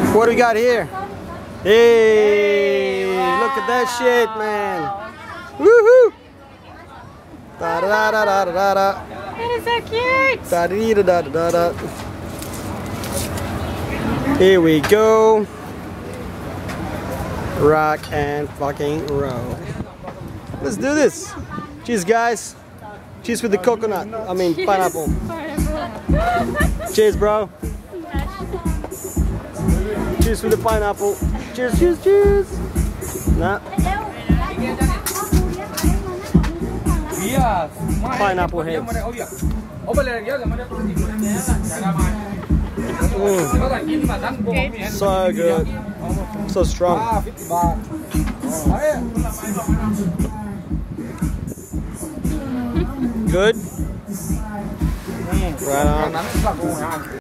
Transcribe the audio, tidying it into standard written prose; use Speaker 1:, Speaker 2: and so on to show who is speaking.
Speaker 1: What do we got here? Hey, look at that shit, man. Woohoo! Da da da da da da.
Speaker 2: It is so cute.
Speaker 1: Da da da da da. Here we go. Rock and fucking roll. Let's do this. Cheers, guys. Cheers with the coconut. I mean, pineapple. Cheers, bro. Cheers with the pineapple. Cheers, cheers, cheers. Nah. Pineapple heads. So good. So strong. Good. Right on.